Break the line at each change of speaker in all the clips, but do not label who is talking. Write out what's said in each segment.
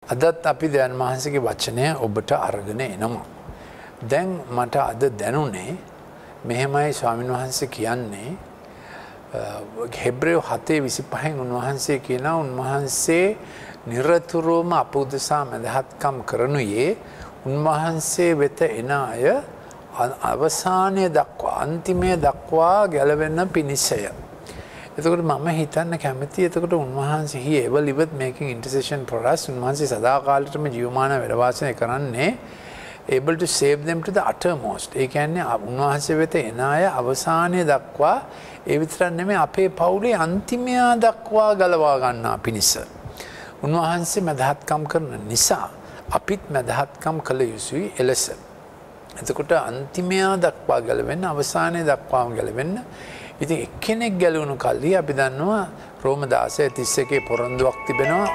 අදත් අපි දැන් වහන්සේගේ වචනය ඔබට අරගෙන එනවා. දැන් මට අද දැනුනේ මෙහෙමයි ස්වාමීන් වහන්සේ කියන්නේ හෙබ්‍රේය 7:25 උන්වහන්සේ කියනවා උන්වහන්සේ නිරතුරුවම අප උදෙසා මැදහත්කම් කරනුයේ උන්වහන්සේ වෙත එන අය අවසානය දක්වා අන්තිමය දක්වා ගැලවෙන්න පිණිසය. එතකොට මම හිතන්න කැමති එතකොට උන්වහන්සේ he ever liveth making intercession for us උන්වහන්සේ සදාකාලෙටම ජීවමාන වැඩ වාසය කරන්නේ able to save them to the uttermost. ඒ කියන්නේ උන්වහන්සේ වෙත එන අය අවසානය දක්වා ඒ විතරක් නෙමෙයි අපේ පවුලේ අන්තිමය දක්වා ගලවා ගන්නා පිණිස. උන්වහන්සේ මදහත්කම් කරන නිසා අපිත් මදහත්කම් කළ යුතුයි එලෙස. එතකොට අන්තිමය දක්වා ගැලවෙන්න අවසානය දක්වාම ගැලවෙන්න. ඉතින් එක්කෙනෙක් ගැලවුණු කල්හි අපි දන්නවා රෝම 16:31 පොරොන්දුවක් තිබෙනවා.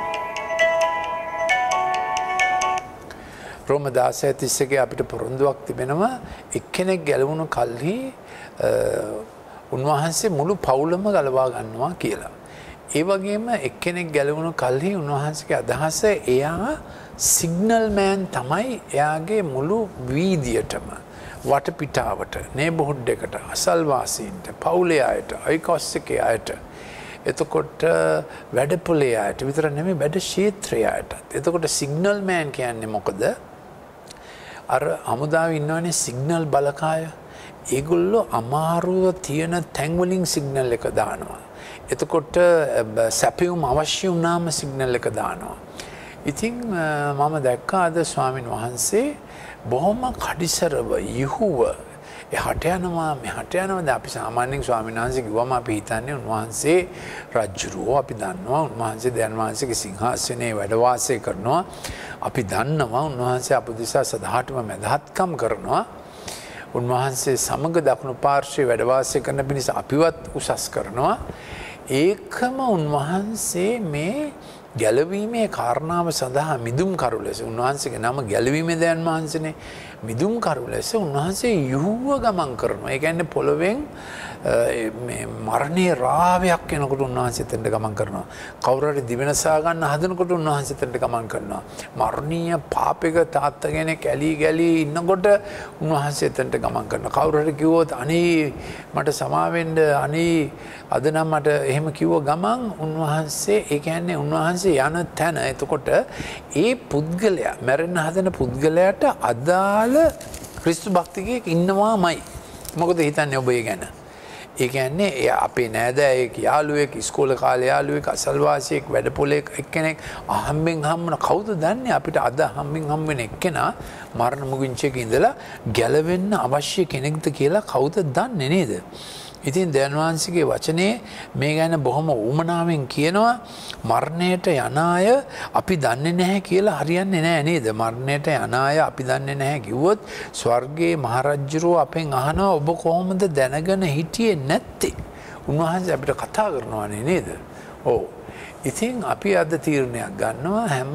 රෝම 16:31 අපිට පොරොන්දුවක් තිබෙනවා එක්කෙනෙක් ගැලවුණු කල්හි උන්වහන්සේ මුළු පවුලම ගලවා ගන්නවා කියලා. ඒ වගේම එක්කෙනෙක් ගැලවුණු කල්හි උන්වහන්සේගේ අදහස එයා සිග්නල් මෑන් තමයි එයාගේ මුළු වීදියටම වටපිටාවට නේබර්හුඩ් එකට අසල්වාසීන්ට පවුලේ අයට අයිකොස් එකේ අයට එතකොට වැඩපොලේ අයට විතර නෙමෙයි වැඩ ක්ෂේත්‍රයේ අයටත්. එතකොට සිග්නල් මෑන් කියන්නේ මොකද? අර හමුදාවේ ඉන්නවනේ සිග්නල් බලකාය. ඒගොල්ලෝ අමාරුව තියෙන තැන් වලින් සිග්නල් එක දානවා. එතකොට සැපයුම් අවශ්‍ය වුණාම සිග්නල් එක දානවා. ඉතින් මම දැක්කා අද ස්වාමින් වහන්සේ බොහොම කඩිසරව යහුව එහාට යනවා මෙහාට යනවා. දැන් අපි සාමාන්‍යයෙන් ස්වාමීන් වහන්සේ කිව්වම අපි හිතන්නේ උන්වහන්සේ රජුරෝ අපි දන්නවා උන්වහන්සේ දැන් වහන්සේගේ සිංහාසනයේ වැඩ වාසය කරනවා. අපි දන්නවා උන්වහන්සේ අප දිසා සදාටම මැදහත්කම් කරනවා. උන්වහන්සේ සමග දකුණු පාර්ශ්වයේ වැඩ වාසය කරන පිණිස අපිවත් උසස් කරනවා. ඒකම උන්වහන්සේ මේ ගැලවීමේ කාරණාව සඳහා මිදුම් කරු ලෙස උන්වහන්සේගේ නම ගැලවීමේ දයන් වහන්සේනේ මිදුම් කරු ලෙස උන්වහන්සේ යහුව ගමන් කරනවා. ඒ කියන්නේ පොළොවෙන් මේ මරණයේ රාවයක් එනකොට උන්වහන්සේ එතනට ගමන් කරනවා. කවුරු හරි දිවෙනසා ගන්න හදනකොට උන්වහන්සේ එතනට ගමන් කරනවා. මරණීය පාපයක තාත්තා කෙනෙක් ඇලී ගලී ඉන්නකොට උන්වහන්සේ එතනට ගමන් කරනවා. කවුරු හරි කිව්වොත් අනේ මට සමා වෙන්න අනේ අද නම් මට එහෙම කිව්ව ගමන් උන්වහන්සේ ඒ කියන්නේ උන්වහන්සේ යන තැන එතකොට ඒ පුද්ගලයා මැරෙන්න හදන පුද්ගලයාට අදාළ ක්‍රිස්තු භක්තිකයෙක් ඉන්නවාමයි. මොකද හිතන්නේ ඔබ ඒ ගැන? ඒ කියන්නේ අපේ නෑදෑයෙක් යාළුවෙක් ඉස්කෝලේ කාලේ යාළුවෙක් අසල්වාසියෙක් වැඩපොලේ එක්කෙනෙක් අහම්බෙන් හම්බන කවුද දන්නේ අපිට අද හම්බෙන් හම්බ වෙන එක්කෙනා මරණ මුගින්චයක ඉඳලා ගැලවෙන්න අවශ්‍ය කෙනෙක්ද කියලා කවුද දන්නේ නේද? ඉතින් දැන් වහන්සේගේ වචනේ මේ ගැන බොහොම උමනාවෙන් කියනවා මරණයට යන අය අපි දන්නේ නැහැ කියලා හරියන්නේ නැහැ නේද? මරණයට යන අය අපි දන්නේ නැහැ කිව්වොත් ස්වර්ගයේ මහරජුරෝ අපෙන් අහනවා ඔබ කොහොමද දැනගෙන හිටියේ නැත්තේ? උන්වහන්සේ අපිට කතා කරනවානේ නේද? ඔව්. ඉතින් අපි අද තීරණයක් ගන්නවා හැම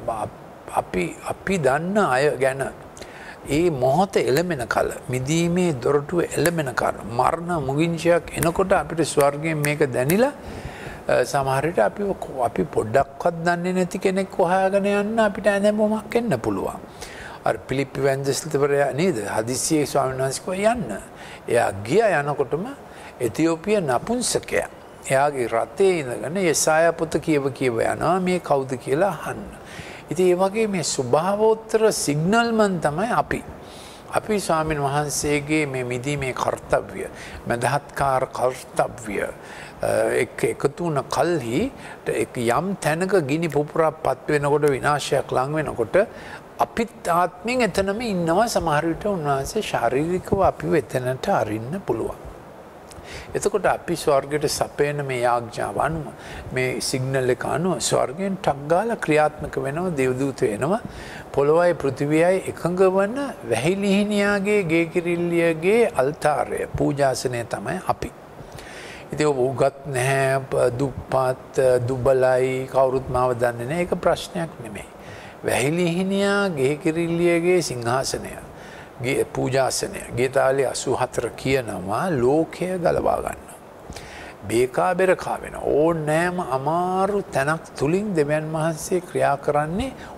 අපි දන්න අය ගැන ඒ මොහොත එළමෙන කල මිදීමේ දොරටුව එළමෙන කල මරණ මුගින්චයක් එනකොට අපිට ස්වර්ගයෙන් මේක දැනිලා සමහර විට අපි පොඩ්ඩක්වත් දන්නේ නැති කෙනෙක් හොයාගෙන යන්න අපිට ඇඳෙමුමක් එන්න පුළුවන්. අර පිලිප්පි වැන්දස්ලිතවරයා නේද හදිසියේ ස්වාමීන් වහන්සේ කිව්වා යන්න. එයා ගියා යනකොටම එතියෝපිය නපුංසකයා එයාගේ රතේ ඉඳගෙන යෙසායා පොත කියව යනවා මේ කවුද කියලා අහන්න. ඉතින් ඒ වගේ මේ ස්වභාවෝත්තර සිග්නල්මන් තමයි අපි. අපි ස්වාමීන් වහන්සේගේ මේ මිදීමේ කර්තව්‍ය, මදහත්කාර කර්තව්‍ය එකතු වුණ කල්හි යම් තැනක ගිනි පුපුරක් පත් වෙනකොට විනාශයක් ලං වෙනකොට අපිත් ආත්මෙන් එතනම ඉන්නවා. සමහර විට උන්වහන්සේ ශාරීරිකව අපිව එතනට අරින්න පුළුවන්. එතකොට අපි ස්වර්ගයට සපයන මේ යාඥාව අනුව මේ සිග්නල් එක අනුව ස්වර්ගයෙන් ටක් ගාලා ක්‍රියාත්මක වෙනවා දේවදූතයෝ එනවා පොළොවයි පෘථිවියයි එකඟ වන වැහිලිහිණියාගේ ගේ කිරිල්ලියගේ අල්තාරය පූජාසනය තමයි අපි. ඉතින් ඔබ උගත් නැහැ දුප්පත් දුබලයි කවුරුත් මාව දන්නේ නැහැ ඒක ප්‍රශ්නයක් නෙමෙයි. වැහිලිහිණියා ගේ කිරිල්ලියගේ සිංහාසනය පූජාසනය ගේතාලේ 84 කියනවා ලෝකය ගලවා ගන්නවා. බේකා බෙරකා වෙන ඕනෑම අමාරු තැනක් තුලින් දෙවියන් වහන්සේ ක්‍රියා කරන්නේ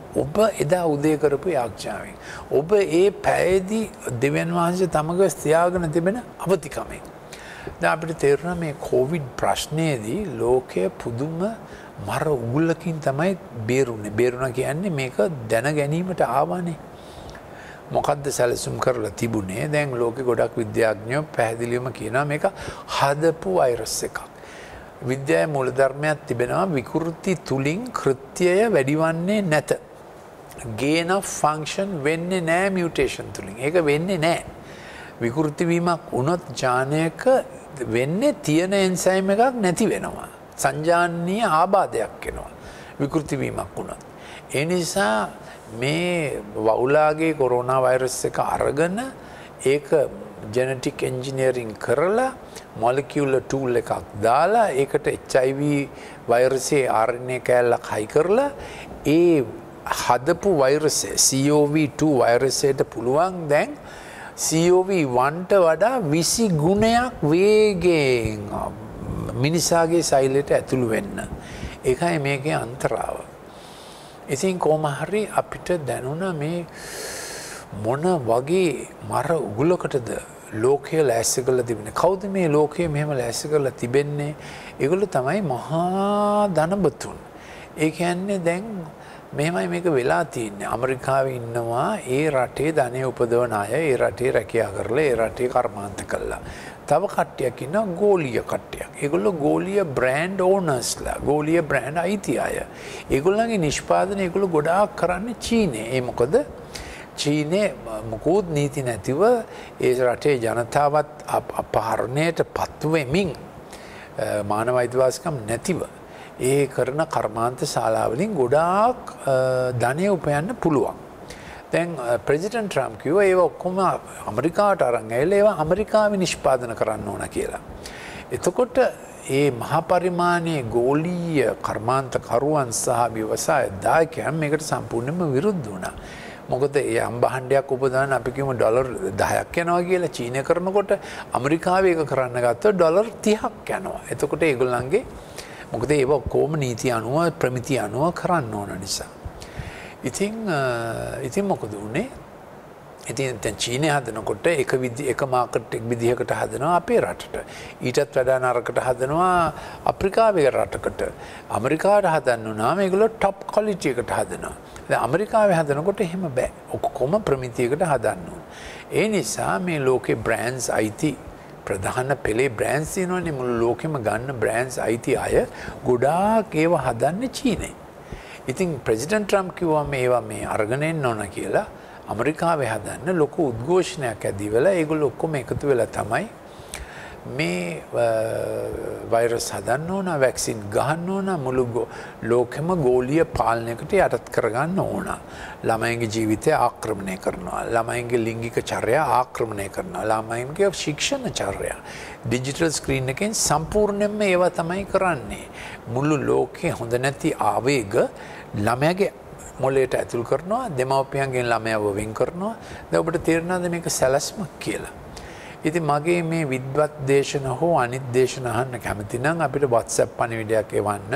ඔබ එදා උදේ කරපු යාඥාවෙන්. ඔබ ඒ පැයේදී දෙවියන් වහන්සේ තමග තියාගෙන තිබෙන අවතිකමෙන්. දැන් අපිට තේරුණා මේ කොවිඩ් ප්‍රශ්නයේදී ලෝකය පුදුම මර උගුලකින් තමයි බේරුනේ. බේරුණා කියන්නේ මේක දැන ගැනීමට ආවනේ. මොකද්ද සැලසුම් කරලා තිබුණේ? දැන් ලෝකෙ ගොඩක් විද්‍යාඥයෝ පැහැදිලිවම කියනවා මේක හදපු වෛරස් එකක්. විද්‍යාවේ මූලධර්මයක් තිබෙනවා විකෘති තුලින් කෘත්‍යය වැඩිවන්නේ නැත. gain of function වෙන්නේ නැහැ mutation තුලින්. ඒක වෙන්නේ නැහැ. විකෘති වීමක් වුණොත් ජානයක වෙන්නේ තියෙන එන්සයිම් එකක් නැති වෙනවා. සංජානනීය ආබාධයක් එනවා. විකෘති වීමක් වුණොත්. ඒ නිසා මේ වවුලාගේ කොරෝනා වෛරස් එක අරගෙන ඒක ජෙනටික් එන්ජිනියරින් කරලා මොලිකියුලර් ටූල් එකක් දාලා ඒකට HIV වෛරසයේ RNA කෑල්ලක් හයි කරලා ඒ හදපු වෛරසය COV2 වෛරසයට පුළුවන් දැන් COV1ට වඩා 20 ගුණයක් වේගයෙන් මිනිසාගේ සෛලයට ඇතුළු වෙන්න. ඒකයි මේකේ අන්තරාව. ඉතින් කොහොම හරි අපිට දැනුණා මේ මොන වගේ මර උගුලකටද ලෝකය ලෑස්ති කරලා තිබෙන්නේ. කවුද මේ ලෝකය මෙහෙම ලෑස්ති කරලා තිබෙන්නේ? ඒගොල්ලෝ තමයි මහා ධනබතුන්. ඒ කියන්නේ දැන් මෙහෙමයි මේක වෙලා තියෙන්නේ. ඇමරිකාවේ ඉන්නවා ඒ රටේ ධනෙ උපදවන අය, ඒ රටේ රැකියා කරලා, ඒ රටේ කර්මාන්ත කළා. තව කට්ටියක් ඉන්නවා ගෝලීය කට්ටියක්. ඒගොල්ලෝ ගෝලීය බ්‍රෑන්ඩ් ඕනර්ස්ලා, ගෝලීය බ්‍රෑන්ඩ් අයිති අය. ඒගොල්ලන්ගේ නිෂ්පාදනය ඒගොල්ලෝ ගොඩාක් කරන්නේ චීනේ. ඒ මොකද චීනේ මොකුත් නීති නැතිව ඒ රටේ ජනතාවත් අපහරණයට පත්වෙමින් මානව අයිතිවාසිකම් නැතිව ඒ කරන කර්මාන්ත ශාලාවලින් ගොඩාක් ධනය උපයන්න පුළුවන්. දැන් ප්‍රෙසිඩන්ට් ට්‍රම්ප් කිව්වා ඒව ඔක්කොම ඇමරිකාවට අරන් ඇවිල්ලා ඒවා ඇමරිකාවේ නිෂ්පාදනය කරන්න ඕන කියලා. එතකොට ඒ මහා පරිමාණයේ ගෝලීය කර්මාන්තකරුවන් සහ ව්‍යවසාය දායකයන් මේකට සම්පූර්ණයෙන්ම විරුද්ධ වුණා. මොකද ඒ අම්බහණ්ඩයක් උපදවන්න අපි කියමු ඩොලර් 10ක් යනවා කියලා චීනය කරනකොට ඇමරිකාවේ ඒක කරන්න ගත්තොත් ඩොලර් 30ක් යනවා. එතකොට ඒගොල්ලන්ගේ මොකද ඒක කොහොම නීති අනුව ප්‍රමිති අනුව කරන්න ඕන නිසා. ඉතින් මොකද උනේ? ඉතින් දැන් චීනය හදනකොට එක මාකට් එක විදිහකට හදනවා අපේ රටට. ඊටත් වඩා නරකට හදනවා අප්‍රිකාවේ රටකට. ඇමරිකාවට හදන්න උනාම ඒගොල්ලෝ টপ ක්වොලිටි එකට හදනවා. දැන් ඇමරිකාවේ හදනකොට එහෙම බෑ. ඔක්කොම ප්‍රමිතියකට හදන්න ඕන. ඒ නිසා මේ ලෝකේ බ්‍රෑන්ඩ්ස් අයිති ප්‍රධාන පෙළේ බ්‍රෑන්ඩ්ස් තියෙනවනේ මුළු ලෝකෙම ගන්න බ්‍රෑන්ඩ්ස් අයිති අය ගොඩාක් ඒවා හදන්නේ චීනේ. ඉතින් ප්‍රෙසිඩන්ට් ට්‍රම්ප් කිව්වා මේවා මේ අරගෙන එන්න ඕන කියලා ඇමරිකාවේ හදන්න ලොකු උද්ඝෝෂණයක් ඇදී වෙලා ඒගොල්ලෝ ඔක්කොම එකතු වෙලා තමයි මේ වෛරස් හදන්න ඕන, වැක්සින් ගහන්න ඕන, මුළු ලෝකෙම ගෝලීය පාලනයකට යටත් කරගන්න ඕන. ළමයින්ගේ ජීවිතය ආක්‍රමණය කරනවා. ළමයින්ගේ ලිංගික චර්යා ආක්‍රමණය කරනවා. ළමයින්ගේ ශික්ෂණ චර්යා ඩිජිටල් ස්ක්‍රීන් එකෙන් සම්පූර්ණයෙන්ම ඒවා තමයි කරන්නේ. මුළු ලෝකේ හොඳ නැති ආවේග ළමයාගේ මොළයට ඇතුල් කරනවා, දෙමව්පියන්ගෙන් ළමයාව වෙන් කරනවා. දැන් ඔබට තේරෙනවද මේක සැලැස්මක් කියලා? ඉතින් මගේ මේ විද්වත් දේශන හෝ අනිත් දේශන අහන්න කැමති නම් අපිට WhatsApp පණිවිඩයක් එවන්න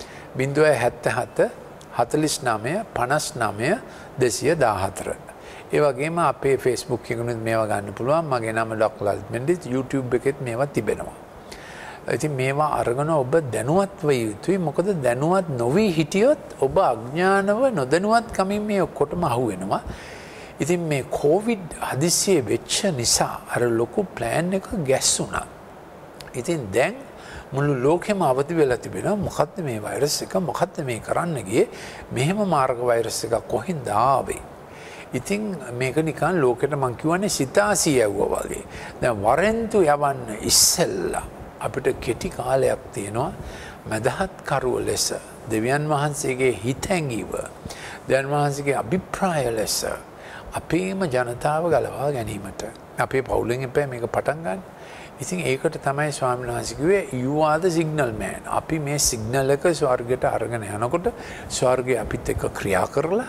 077 49 59 214. ඒ වගේම අපේ Facebook එකෙනුත් මේවා ගන්න පුළුවන්. මගේ නම ඩොක්ටර් ලලිත් මෙන්ඩිස්. YouTube එකෙත් මේවා තිබෙනවා. ඉතින් මේවා අරගෙන ඔබ දැනුවත් වෙ යුතුයි. මොකද දැනුවත් නොවි හිටියොත් ඔබ අඥානව නොදැනුවත්කමින් මේ ඔක්කොටම අහු වෙනවා. ඉතින් මේ කොවිඩ් හදිස්සියේ වෙච්ච නිසා අර ලොකු ප්ලෑන් එක ගැස්සුණා. ඉතින් දැන් මුළු ලෝකෙම අවදි වෙලා තිබෙනවා මොකද්ද මේ වෛරස් එක, මොකද්ද මේ කරන්න ගියේ, මෙහෙම මාර්ග වෛරස් එකක් කොහෙන්ද ආවේ. ඉතින් මේක නිකන් ලෝකෙට මං කියවනේ සිතාසී යවුවා වගේ. දැන් වරෙන්තු යවන්න ඉස්සෙල්ලා අපිට කෙටි කාලයක් තියෙනවා මදහත් කරුව ලෙස දෙවියන් වහන්සේගේ හිත ඇඟීව, දෙවියන් වහන්සේගේ අභිප්‍රාය ලෙස අපේම ජනතාව ගලවා ගැනීමට. අපේ පවුලෙන් එපා මේක පටන් ගන්න. ඉතින් ඒකට තමයි ස්වාමීන් වහන්සේ කිව්වේ you are the signal man. අපි මේ සිග්නල් එක ස්වර්ගයට අරගෙන යනකොට ස්වර්ගය අපිත් එක්ක ක්‍රියා කරලා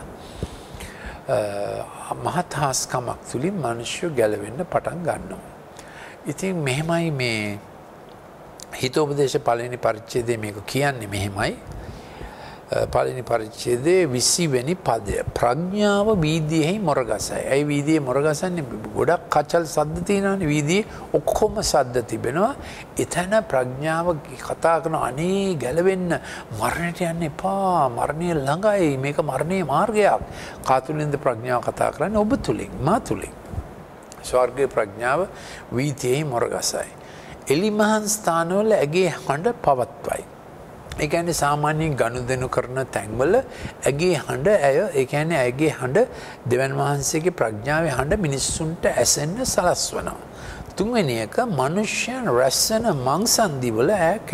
මහත් හාස්කමක් තුලින් මිනිස්සු ගැලවෙන්න පටන් ගන්නවා. ඉතින් මෙහෙමයි මේ හිතෝපදේශ පළවෙනි පරිච්ඡේදයේ මේක කියන්නේ මෙහෙමයි. පළවෙනි පරිච්ඡේදයේ 20 වෙනි පදය. ප්‍රඥාව වීදියේහි මොරගසයි. ඒ වීදියේ මොරගසන්නේ ගොඩක් කචල් සද්ද තියෙනවානේ. වීදියේ ඔක්කොම සද්ද තිබෙනවා. එතන ප්‍රඥාව කතා කරන අනේ ගැලවෙන්න මරණයට යන්න එපා. මරණය ළඟයි. මේක මරණයේ මාර්ගයක්. කාතුලින්ද ප්‍රඥාව කතා කරන්නේ ඔබ තුලින්, මා තුලින්. ස්වර්ගයේ ප්‍රඥාව වීදියේහි මොරගසයි. එලිමහන් ස්ථානවල ඇගේ හඬ පවත්වයි. ඒ කියන්නේ සාමාන්‍යයෙන් ගනුදෙනු කරන තැන්වල ඇගේ හඬ ඒ කියන්නේ ඇගේ හඬ දෙවන් වහන්සේගේ ප්‍රඥාවේ හඬ මිනිස්සුන්ට ඇසෙන්න සලස්වනවා. තුන්වෙනි එක මිනිස්යන් රැස්සන මංසන්දිවල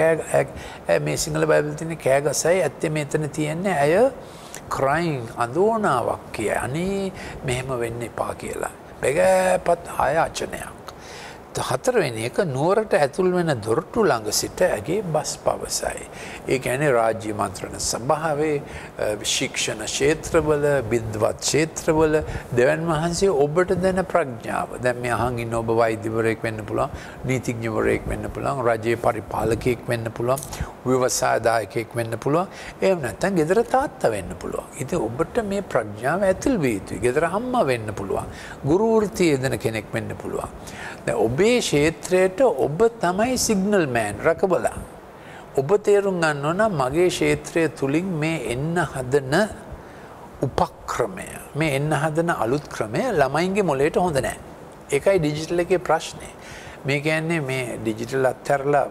මේ සිංහල බයිබල් තියෙන කෑගසයි ඇත්තේ මෙතන තියෙන්නේ ඇය crying අඳෝනාවක් කිය. අනේ මෙහෙම වෙන්න එපා කියලා. බෙගපත් ආයාචනයක්. හතරවෙනි එක නුවරට ඇතුල් වෙන දොරටු ළඟ සිට ඇගේ බස් පවසයි. ඒ කියන්නේ රාජ්‍ය මන්ත්‍රණ සභාවේ ශික්ෂණ ක්ෂේත්‍රවල විද්වත් ක්ෂේත්‍රවල දෙවන් වහන්සේ ඔබට දෙන ප්‍රඥාව. දැන් මේ අහන් ඉන්න ඔබ වෛද්‍යවරයෙක් වෙන්න පුළුවන්, නීතිඥවරයෙක් වෙන්න පුළුවන්, රජයේ පරිපාලකයෙක් වෙන්න පුළුවන්, ව්‍යවසායදායකයෙක් වෙන්න පුළුවන්. එහෙම නැත්නම් ගෙදර තාත්තා වෙන්න පුළුවන්. ඉතින් ඔබට මේ ප්‍රඥාව ඇතුල් විය යුතුයි. ගෙදර අම්මා වෙන්න පුළුවන්. ගුරු වෘත්තියේ දෙන කෙනෙක් වෙන්න පුළුවන්. දැන් ඔබේ ක්ෂේත්‍රයට ඔබ තමයි සිග්නල් මෑන් රකබලා. ඔබ තේරුම් ගන්න ඕන මගේ ක්ෂේත්‍රය තුලින් මේ එන්න හදන උපක්‍රමය, මේ එන්න හදන අලුත් ක්‍රමය ළමයින්ගේ මොලේට හොඳ නැහැ. ඒකයි ඩිජිටල් එකේ ප්‍රශ්නේ. මේ කියන්නේ මේ ඩිජිටල් අත්හැරලා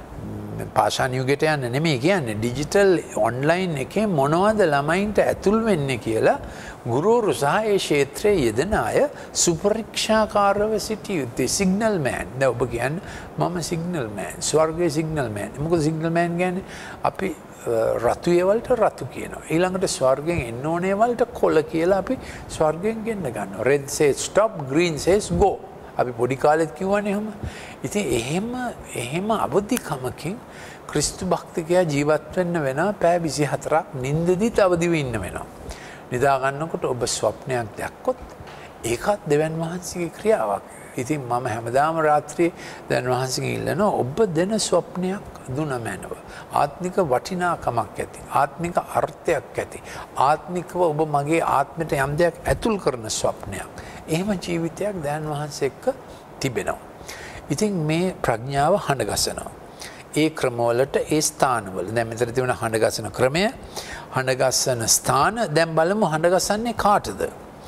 පාෂාණ යුගයට යන්න නෙමෙයි කියන්නේ. ඩිජිටල් ඔන්ලයින් එකේ මොනවද ළමයින්ට ඇතුල් වෙන්නේ කියලා ගුරුවරු සහ ඒ ක්ෂේත්‍රයේ යෙදෙන අය සුපරීක්ෂාකාරව සිටිය යුත්තේ. Signal man. දැන් ඔබ කියන්නේ මම සිග්නල් මෑන්. ස්වර්ගයේ සිග්නල් මෑන්. මොකද සිග්නල් මෑන් කියන්නේ අපි රතු ඒවලට රතු කියනවා. ඊළඟට ස්වර්ගයෙන් එන්න ඕනේ වලට කොළ කියලා අපි ස්වර්ගයෙන් ගෙන්න ගන්නවා. red says stop, green says go. අපි පොඩි කාලෙත් කිව්වනේ එහෙම. ඉතින් එහෙම අවදිකමකින් ක්‍රිස්තු භක්තිකයා ජීවත් වෙන්න වෙනවා. පැය 24ක් නිින්දදිත් අවදිව ඉන්න වෙනවා. නිදා ගන්නකොට ඔබ ස්වප්නයක් දැක්කොත් ඒකත් දෙවන් වහන්සේගේ ක්‍රියාවක්. ඉතින් මම හැමදාම රාත්‍රියේ දෙවන් වහන්සේගෙන් ඉල්ලනවා ඔබ දෙන ස්වප්නයක් දුන මැනව. ආත්මික වටිනාකමක් ඇති. ආත්මික අර්ථයක් ඇති. ආත්මිකව ඔබ මගේ ආත්මයට යම් දෙයක් ඇතුල් කරන ස්වප්නයක්. එහෙම ජීවිතයක් දෙවන් වහන්සේ එක්ක තිබෙනවා. ඉතින් මේ ප්‍රඥාව හඬගසනවා. ඒ ක්‍රමවලට ඒ ස්ථානවල දැන් මෙතන තියෙන හඬගසන ක්‍රමය, හඬගසන ස්ථාන දැන් බලමු හඬගසන්නේ කාටද?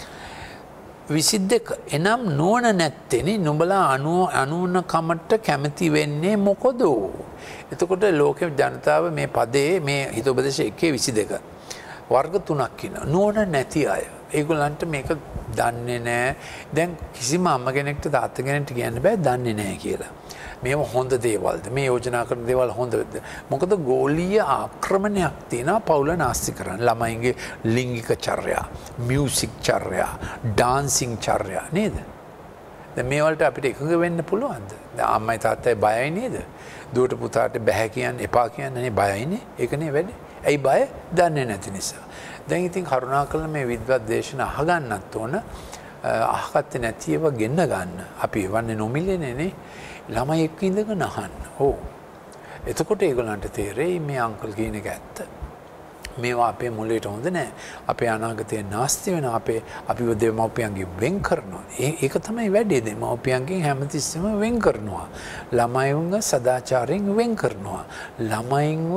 22 එනම් නුවණ නැත්තේනි නුඹලා අනුවණකමට කැමති වෙන්නේ මොකද? එතකොට ලෝකේ ජනතාව මේ පදේ මේ හිතෝපදේශ 1:22 වර්ග තුනක් ඉන්නවා. නුවණ නැති අය. ඒගොල්ලන්ට මේක දන්නේ නැහැ. දැන් කිසිම අම්ම කෙනෙක්ට තාත්තා කෙනෙක්ට කියන්න බෑ දන්නේ නැහැ කියලා. මේව හොඳ දේවල්ද? මේ යෝජනා කරන දේවල් හොඳද? මොකද ගෝලීය ආක්‍රමණයක් තියෙනවා පවුල නාස්ති කරන්න. ළමයින්ගේ ලිංගික චර්යා, මියුසික් චර්යා, ඩාන්සින් චර්යා නේද? දැන් මේ වලට අපිට එකඟ වෙන්න පුළුවන්ද? දැන් අම්මයි තාත්තයි බයයි නේද? දුවට පුතාට බෑ කියන්නේ එපා කියන්නේ නේ බයයිනේ. ඒකනේ වැඩි. ඇයි බය? දන්නේ නැති නිසා. දැන් ඉතින් කරුණාකරලා මේ විද්වත් දේශන අහගන්නත් ඕන. අහගත්තේ නැති ඒවා ගෙන්න ගන්න. අපි වන්නේ නොමිලේනේ නේ. ළමයි එක්ක ඉඳගෙන අහන්න. ඔව්. එතකොට ඒගොල්ලන්ට තේරෙයි මේ අංකල් කියන එක ඇත්ත. මේවා අපේ මොළයට හොඳ නැහැ. අපේ අනාගතය නාස්ති වෙනවා. අපිව දෙමව්පියන්ගෙන් වෙන් කරනවා. ඒක තමයි වැඩේ. දෙමව්පියන්ගෙන් හැමතිස්සෙම වෙන් කරනවා. ළමයින්ව සදාචාරයෙන් වෙන් කරනවා. ළමයින්ව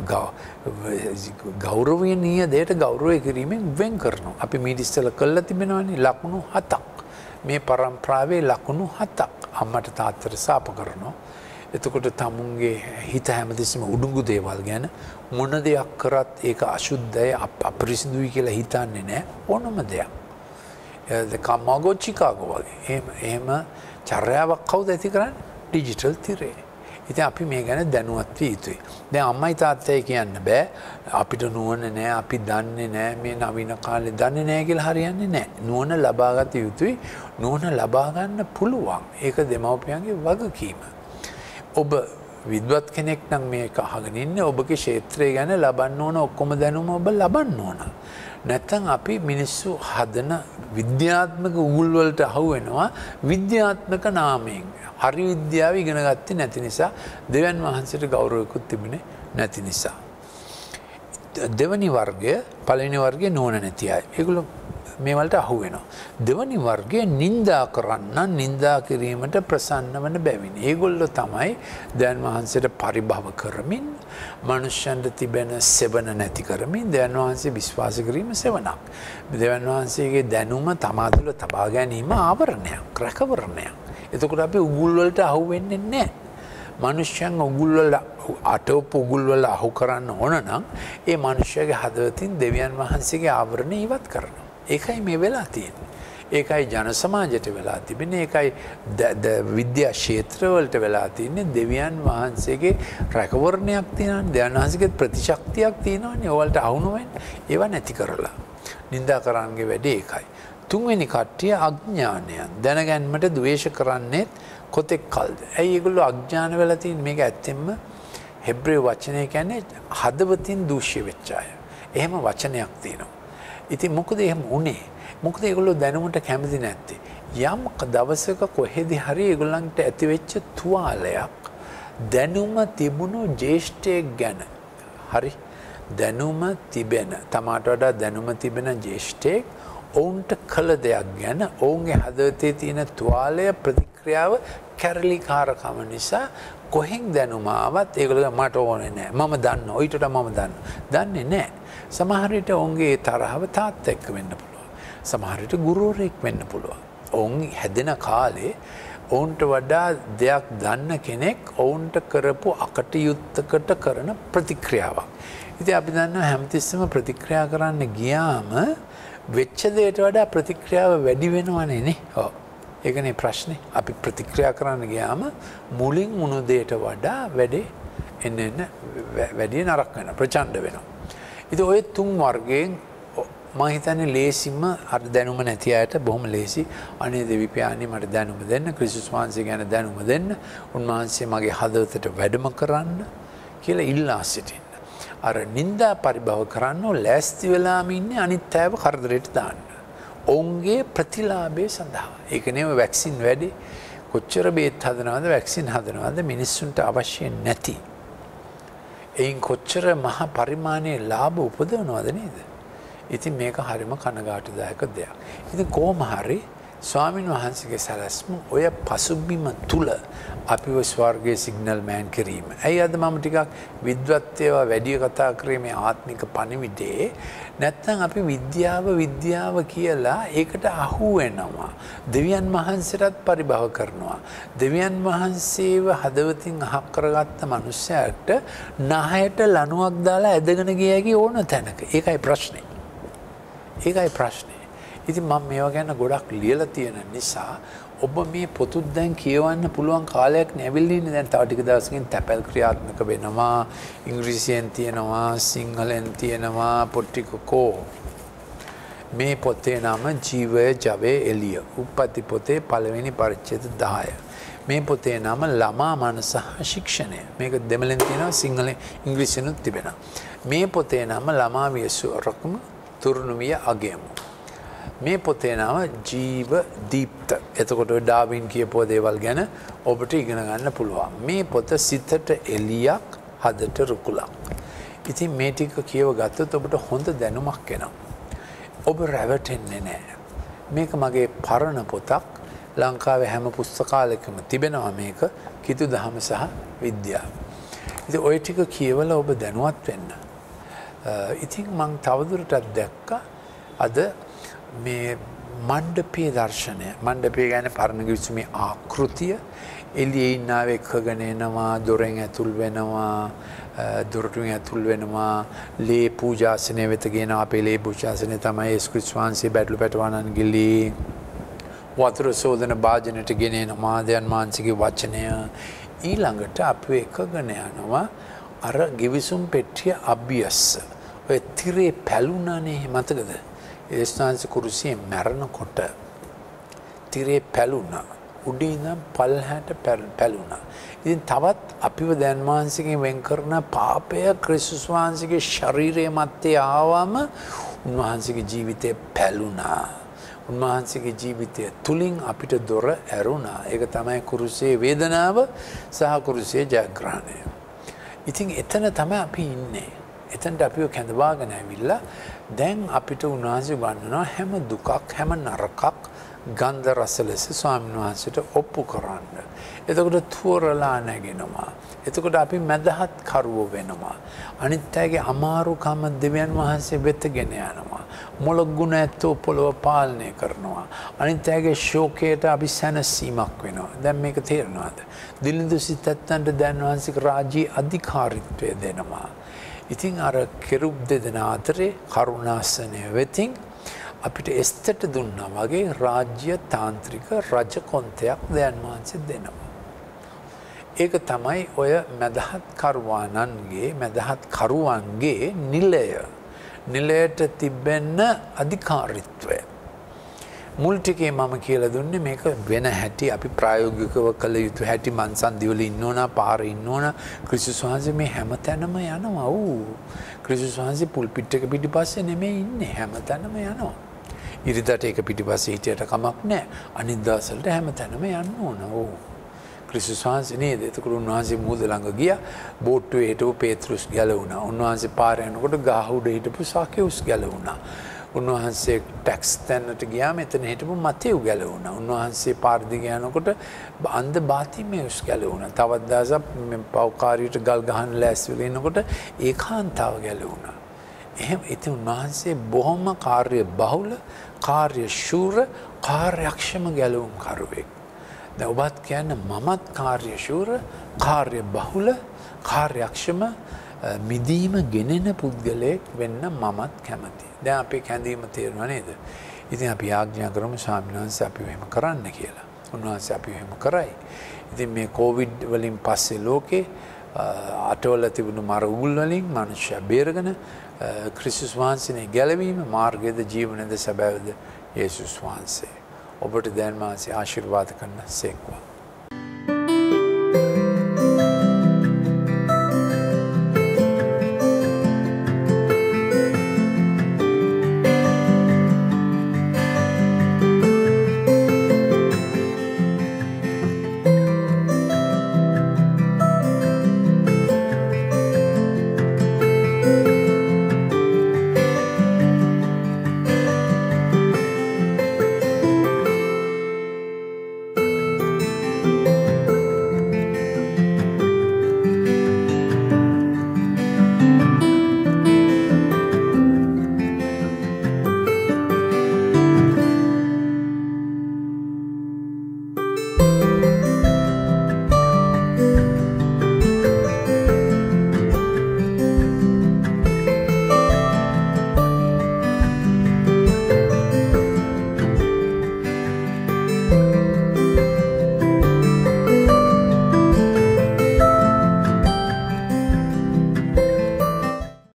ගෞරවණීය දෙයට ගෞරවය කිරීමෙන් වෙන් කරනවා. අපි මේ ඉස්සෙල්ලා කළා තිබෙනවානේ ලකුණු 7ක්. මේ පරම්පරාවේ ලකුණු 7ක් අම්මට තාත්තට සාප කරනවා. එතකොට තමුන්ගේ හිත හැමතිස්සෙම උඩුඟු දේවල් ගැන මොන දෙයක් කරත් ඒක අශුද්ධයි අපරිසිදුයි කියලා හිතන්නේ නැහැ ඕනම දෙයක්. ඒක කම්මගෝ චිකාගෝ වගේ. එහෙම චර්යාවක් කවුද ඇති කරන්නේ? ඩිජිටල් තිරේ. ඉතින් අපි මේ ගැන දැනුවත් විය යුතුයි. දැන් අම්මයි තාත්තයි කියන්න බෑ අපිට නුවණ නැහැ, අපි දන්නේ නැහැ, මේ නවීන කාලේ දන්නේ නැහැ කියලා හරියන්නේ නැහැ. නුවණ ලබා ගත යුතුයි. නුවණ ලබා ගන්න පුළුවන්. ඒක දෙමව්පියන්ගේ වගකීම. ඔබ විද්වත් කෙනෙක් නම් මේක අහගෙන ඉන්නේ ඔබගේ ක්ෂේත්‍රය ගැන ලබන්න ඕන ඔක්කොම දැනුම ඔබ ලබන්න ඕන. නැත්නම් අපි මිනිස්සු හදන විද්‍යාත්මක උගුල් වලට අහු වෙනවා විද්‍යාත්මක නාමයෙන්. හරි විද්‍යාව ඉගෙන ගත්තේ නැති නිසා දෙවියන් වහන්සේට ගෞරවයකුත් තිබුණේ නැති නිසා. දෙවනි වර්ගය පළවෙනි වර්ගයේ නුවණ නැති අය. ඒගොල්ලෝ මේ වලට අහු වෙනවා. දෙවනි වර්ගයේ නිඳා කරන්න නිඳා කිරීමට ප්‍රසන්න වන බැවිනි. ඒගොල්ලෝ තමයි දැන් වහන්සේට පරිභව කරමින් මනුෂ්‍යයන්ට තිබෙන සෙවණ නැති කරමින් දැන් වහන්සේ විශ්වාස කිරීම සෙවණක්. දෙවන් වහන්සේගේ දැනුම තමා තුළ තබා ගැනීම ආවරණයක්, රැකවරණයක්. එතකොට අපි උගුල් වලට අහු වෙන්නේ නැහැ. මනුෂ්‍යයන් උගුල් වල අටවපු උගුල් වල අහු කරන්න ඕන නම් ඒ මනුෂ්‍යයාගේ හදවතින් දෙවියන් වහන්සේගේ ආවරණ ඉවත් කරනවා. ඒකයි මේ වෙලා තියෙන්නේ. ඒකයි ජන සමාජයට වෙලා තිබෙන්නේ. ඒකයි විද්‍යා ක්ෂේත්‍රවලට වෙලා තින්නේ. දෙවියන් වහන්සේගේ රැකවරණයක් තියෙනවා. දෙවියන් වහන්සේගේ ප්‍රතිශක්තියක් තියෙනවානේ. ඕවලට අහු නොවෙන්නේ. ඒවා නැති කරලා. නිඳා කරන්නගේ වැඩේ ඒකයි. තුන්වෙනි කට්ටිය අඥානයන්. දැනගැන්මට ද්වේෂ කරන්නේත් කොතෙක් කල්ද. ඇයි ඒගොල්ලෝ අඥාන වෙලා තියෙන්නේ? මේක ඇත්තෙන්ම හෙබ්‍රේය වචනය කියන්නේ හදවතින් දූෂ්‍ය වෙච්ච අය. එහෙම වචනයක් තියෙනවා. ඉතින් මොකද එහෙම උනේ? මොකද ඒගොල්ලෝ දැනුමට කැමති නැත්තේ? යම් දවසක කොහෙදි හරි ඒගොල්ලන්ට ඇතිවෙච්ච තුවාලයක් දැනුම තිබුණු ජේෂ්ඨයෙක් ගැන. හරි. දැනුම තිබෙන තමාට වඩා දැනුම තිබෙන ජේෂ්ඨයෙක් ඔවුන්ට කළ දෙයක් ගැන ඔවුන්ගේ හදවතේ තියෙන තුවාලය ප්‍රතික්‍රියාව කැරලිකාරකම නිසා කොහෙන් දැනුම ආවත් ඒගොල්ලෝ මට ඕනේ නැහැ. මම දන්නවා. ඊට වඩා මම දන්නවා. දන්නේ නැහැ. සමහර විට ඔවුන්ගේ තරහව තාත්තා එක්ක වෙන්න පුළුවන්. සමහර විට ගුරුවරයෙක් වෙන්න පුළුවන්. ඔවුන් හැදෙන කාලේ ඔවුන්ට වඩා දෙයක් දන්න කෙනෙක් ඔවුන්ට කරපු අකටයුත්තකට කරන ප්‍රතික්‍රියාවක්. ඉතින් අපි දන්නවා හැමතිස්සෙම ප්‍රතික්‍රියා කරන්න ගියාම වෙච්ච දෙයට වඩා ප්‍රතික්‍රියාව වැඩි වෙනවනේ නේ. ඔව්. ඒකනේ ප්‍රශ්නේ. අපි ප්‍රතික්‍රියා කරන්න ගියාම මුලින් වුණු දෙයට වඩා වැඩි වැඩි නරක වෙනවා. ප්‍රචණ්ඩ වෙනවා. ඉතින් ඔය තුන් වර්ගයෙන් මම හිතන්නේ ලේසිම අර දැනුම නැති අයට බොහොම ලේසි. අනේ දෙවි පියාණන් මට දැනුම දෙන්න, ක්‍රිස්තුස් වහන්සේ ගැන දැනුම දෙන්න, උන්වහන්සේ මගේ හදවතට වැඩම කරන්න කියලා ඉල්ලා සිටින්න. අර නිന്ദා පරිභව කරන්න ලෑස්ති වෙලාම ඉන්නේ අනිත් අයව කරදරයට දාන්න. ඔවුන්ගේ ප්‍රතිලාභය සඳහා. ඒක නෙමෙයි වැක්සින් වැඩි. කොච්චර බේත් හදනවද වැක්සින් හදනවද මිනිස්සුන්ට අවශ්‍ය නැති. එයින් කොච්චර මහ පරිමාණයේ ලාභ උපදවනවද නේද? ඉතින් මේක හරිම කනගාටුදායක දෙයක්. ඉතින් කොහොම හරි ස්වාමීන් වහන්සේගේ සැලැස්ම ඔය පසුබිම තුල අපිව ස්වර්ගයේ සිග්නල් මෑන් කිරීම. ඇයි අද මම ටිකක් විද්වත්වේව වැඩි කතා කරේ මේ ආත්මික පණිවිඩේ? නැත්නම් අපි විද්‍යාව කියලා ඒකට අහු වෙනවා. දෙවියන් වහන්සේටත් පරිභව කරනවා. දෙවියන් වහන්සේව හදවතින් අහක් කරගත්ත මිනිසයාට නහයට ලණුවක් දාලා ඇදගෙන ගියකි ඕන තැනක. ඒකයි ප්‍රශ්නේ. ඒකයි ප්‍රශ්නේ. ඉතින් මම මේවා ගැන ගොඩක් ලියලා තියෙන නිසා ඔබ මේ පොතුත් දැන් කියවන්න පුළුවන් කාලයක් නැවිල්ලා ඉන්නේ. දැන් තව ටික දවසකින් තැපැල් ක්‍රියාත්මක වෙනවා. ඉංග්‍රීසියෙන් තියෙනවා, සිංහලෙන් තියෙනවා, පොට්ටිකෝ. මේ පොතේ නම ජීවය ජවයේ එළිය. උප්පත්ති පොතේ පළවෙනි පරිච්ඡේද 10. මේ පොතේ නම ළමා මනස ශික්ෂණය. මේක දෙමළෙන් තියෙනවා, සිංහලෙන් ඉංග්‍රීසියෙන්ත් තිබෙනවා. මේ පොතේ නම ළමා වියසුරකම තුරුණුවිය අගයමු. මේ පොතේ නම ජීව දීප්ත. එතකොට ඩාවින් කියපුව දේවල් ගැන ඔබට ඉගෙන ගන්න පුළුවන්. මේ පොත සිතට එළියක්, හදට රුකුලක්. ඉතින් මේ ටික කියව ගත්තොත් ඔබට හොඳ දැනුමක් එනවා. ඔබ රැවටෙන්නේ නැහැ. මේක මගේ පරණ පොතක්. ලංකාවේ හැම පුස්තකාලයකම තිබෙනවා මේක. කිතු දහම සහ විද්‍යාව. ඉතින් ওই ටික කියවලා ඔබ දැනුවත් වෙන්න. ඉතින් මං තවදුරටත් දැක්කා අද මේ මණ්ඩපීය දර්ශනය. මණ්ඩපය ගැන පරණ ගිවිසුමේ ආකෘතිය එළියේ ඉන්නාව එක්කගෙන එනවා, දොරෙන් ඇතුල් වෙනවා, දොරටුවෙන් ඇතුල් වෙනවා, ලේ පූජාසනය වෙත ගෙනවා. අපේ ලේ පූජාසනය තමයි යේසුස් ක්‍රිස්තුස් වහන්සේ බැටළු පැටවන්නන් ගිලී වතුර සෝදන භාජනයට ගෙන එනවා දෙයන් වහන්සේගේ වචනය. ඊළඟට අපි එක්කගෙන යනවා අර ගිවිසුම් පෙට්ටිය අභියස්ස. ඔය තිරේ පැලුණානේ මතකද? ඒස්ථාන්ස කුරුසියෙන් මැරණකොට තිරේ පැලුණා. උඩින් ඉඳන් පල්හැට පැලුණා. ඉතින් තවත් අපිව දැන් වහන්සේගෙන් වෙන් කරන පාපය ක්‍රිස්තුස් වහන්සේගේ ශරීරයේ මැත්තේ ආවම උන්වහන්සේගේ ජීවිතේ පැලුණා. උන්වහන්සේගේ ජීවිතය තුලින් අපිට දොර ඇරුණා. ඒක තමයි කුරුසියේ වේදනාව සහ කුරුසියේ ජයග්‍රහණය. ඉතින් එතන තමයි අපි ඉන්නේ. එතනට අපිව කැඳවාගෙන ඇවිල්ලා දැන් අපිට උන්වහන්සේ වන්නනවා හැම දුකක් හැම නරකක් ගන්ධ රස ලෙස ස්වාමීන් වහන්සේට ඔප්පු කරන්න. එතකොට තුවරලා නැගෙනවා. එතකොට අපි මැදහත් කරුවෝ වෙනවා. අනිත් අයගේ අමාරුකම දෙවියන් වහන්සේ වෙත ගෙන යනවා. මොළගුණ ඇත්තෝ පොළොව පාලනය කරනවා. අනිත් අයගේ ශෝකයට අපි සැනසීමක් වෙනවා. දැන් මේක තේරෙනවද? දිලිඳු සිතත්තන්ට දැන් වහන්සේගේ රාජ්‍ය අධිකාරීත්වය දෙනවා. ඉතින් අර කෙරුබ් දෙදෙනා අතරේ කරුණාසනය වෙතින් අපිට එස්තට දුන්නා වගේ රාජ්‍ය තාන්ත්‍රික රජ කොන්තයක් දැන් වහන්සේ දෙනවා. ඒක තමයි ඔය මැදහත් කරුවානන්ගේ මැදහත් කරුවන්ගේ නිලය. නිලයට තිබෙන්න අධිකාරීත්වය. මුල් ටිකේ මම කියලා දුන්නේ මේක වෙන හැටි අපි ප්‍රායෝගිකව කළ යුතු හැටි මන්සන්දිවල ඉන්න ඕන පාරේ ඉන්න ඕන ක්‍රිස්තුස් වහන්සේ මේ හැමතැනම යනවා. ක්‍රිස්තුස් වහන්සේ පුල්පිට් එක පිටිපස්සේ නෙමෙයි ඉන්නේ හැමතැනම යනවා. ඉරිදට ඒක පිටිපස්සේ හිටියට කමක් නැහැ. අනිත් දවස්වලට හැමතැනම යන්න ඕන. ක්‍රිස්තුස් වහන්සේ නේද? එතකොට උන්වහන්සේ මුහුද ළඟ ගියා. බෝට්ටුවේ හිටපු පේත්‍රුස් ගැලවුණා. උන්වහන්සේ පාරේ යනකොට ගහ උඩ හිටපු සාකේවුස් ගැලවුණා. උන්වහන්සේ ටැක්ස් තැන්නට ගියාම එතන හිටපු මතෙව් ගැලවුණා. උන්වහන්සේ පාර දිගේ යනකොට අන්ධ බාතිමේයුස් ගැලවුණා. තවත් දවසක් පව්කාරියට ගල් ගහන්න ලෑස්ති වෙලා ඉනකොට ඒකාන්තාව ගැලවුණා. එහෙම ඉතින් උන්වහන්සේ බොහොම කාර්ය බහුල, කාර්ය ශූර, කාර්යක්ෂම ගැලවුම් කරුවෙක්. දැන් ඔබත් කියන්න මමත් කාර්ය ශූර, කාර්ය බහුල, කාර්යක්ෂම මිදීම ගෙනෙන පුද්ගලයෙක් වෙන්න මමත් කැමතියි. දැන් අපේ කැඳීම තේරෙනව නේද? ඉතින් අපි ආඥා කරමු ස්වාමීන් වහන්සේ අපිව එහෙම කරන්න කියලා. උන්වහන්සේ අපිව එහෙම කරයි. ඉතින් මේ කොවිඩ් වලින් පස්සේ ලෝකේ අටවල තිබුණු මර උගුල් වලින් මනුෂ්‍යයා බේරගෙන ක්‍රිස්තුස් වහන්සේගේ ගැලවීම මාර්ගයේද ජීවනයේද සැබෑවද යේසුස් වහන්සේ. ඔබට දැන් මාසේ ආශිර්වාද කරන සේක්වා.